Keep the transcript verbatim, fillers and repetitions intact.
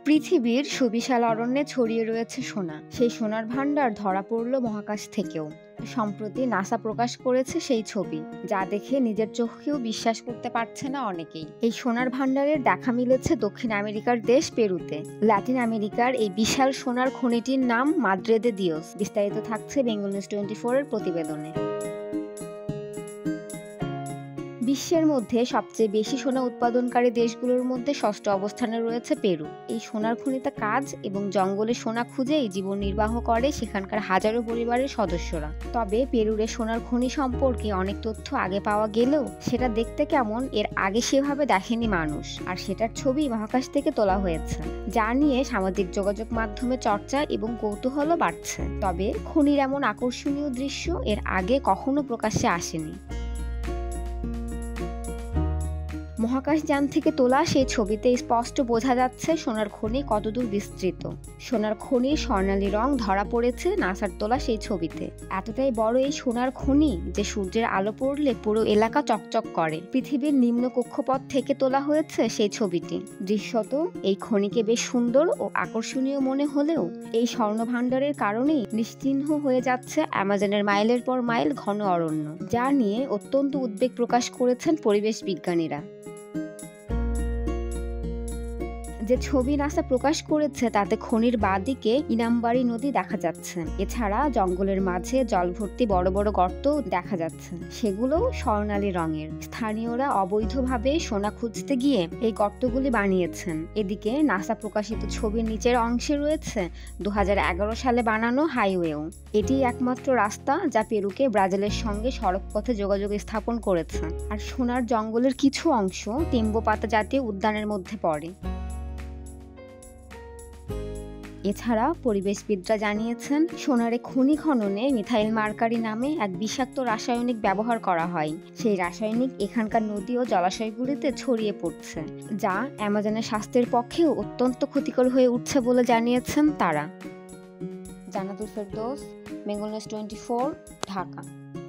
পৃথিবীর সুবিশাল অরণ্যে ছড়িয়ে রয়েছে সোনা। সেই সোনার ভান্ডার ধরা পড়ল মহাকাশ থেকেও। সম্প্রতি নাসা প্রকাশ করেছে সেই ছবি, যা দেখে নিজের চোখকেও বিশ্বাস করতে পারছে না অনেকেই। এই সোনার ভান্ডারের দেখা মিলেছে দক্ষিণ আমেরিকার দেশ পেরুতে। ল্যাটিন আমেরিকার এই বিশাল সোনার খনিটির নাম মাদ্রে দে দিওস। বিস্তারিত থাকছে বেঙ্গল নিউজ টোয়েন্টি ফোর এর প্রতিবেদনে। বিশ্বের মধ্যে সবচেয়ে বেশি সোনা উৎপাদনকারী দেশগুলোর মধ্যে ষষ্ঠ অবস্থানে রয়েছে পেরু। এই সোনার খনিতে কাজ এবং জঙ্গলে সোনা খুঁজেই জীবন নির্বাহ করে সেখানকার হাজারো পরিবারের সদস্যরা। তবে পেরুর সোনার খনি সম্পর্কে অনেক তথ্য আগে পাওয়া গেলেও সেটা দেখতে কেমন এর আগে সেভাবে দেখেনি মানুষ, আর সেটার ছবি মহাকাশ থেকে তোলা হয়েছে, যা নিয়ে সামাজিক যোগাযোগ মাধ্যমে চর্চা এবং কৌতূহলও বাড়ছে। তবে খনির এমন আকর্ষণীয় দৃশ্য এর আগে কখনো প্রকাশ্যে আসেনি। মহাকাশযান থেকে তোলা সেই ছবিতে স্পষ্ট বোঝা যাচ্ছে সোনার খনি কতদূর বিস্তৃত। সোনার খনির স্বর্ণালী রং ধরা পড়েছে নাসার তোলা সেই ছবিতে। এতটাই বড় এই সোনার খনি যে সূর্যের আলো পড়লে পুরো এলাকা চকচক করে। পৃথিবীর নিম্ন কক্ষপথ থেকে তোলা হয়েছে সেই ছবিটি। দৃশ্যত এই খনিকে বেশ সুন্দর ও আকর্ষণীয় মনে হলেও এই স্বর্ণভাণ্ডারের কারণেই নিশ্চিহ্ন হয়ে যাচ্ছে অ্যামাজনের মাইলের পর মাইল ঘন অরণ্য, যা নিয়ে অত্যন্ত উদ্বেগ প্রকাশ করেছেন পরিবেশ বিজ্ঞানীরা। যে ছবি নাসা প্রকাশ করেছে তাতে খনির বাঁদিকে ইনামবাড়ি নদী দেখা যাচ্ছে। এছাড়া জঙ্গলের মাঝে জলভর্তি বড় বড় গর্ত দেখা যাচ্ছে, সেগুলোও স্বর্ণালী রঙের। স্থানীয়রা অবৈধভাবে সোনা খুঁজতে গিয়ে এই গর্তগুলি বানিয়েছেন। এদিকে নাসা প্রকাশিত ছবির নিচের অংশে রয়েছে দু হাজার এগারো সালে বানানো হাইওয়েও। এটি একমাত্র রাস্তা যা পেরুকে ব্রাজিলের সঙ্গে সড়ক পথে যোগাযোগ স্থাপন করেছে। আর সোনার জঙ্গলের কিছু অংশ টিম্বো পাতা জাতীয় উদ্যানের মধ্যে পড়ে। এছাড়া পরিবেশবিদরা জানিয়েছেন, সোনারে খনি খননে মিথাইল মার্কারি নামে এক বিষাক্ত রাসায়নিক ব্যবহার করা হয়। সেই রাসায়নিক এখানকার নদী ও জলাশয়গুলিতে ছড়িয়ে পড়ছে, যা অ্যামাজনের স্বাস্থ্যের পক্ষেও অত্যন্ত ক্ষতিকর হয়ে উঠছে বলে জানিয়েছেন তারা। Jannatul Ferdous, Bengal news twenty four, Dhaka.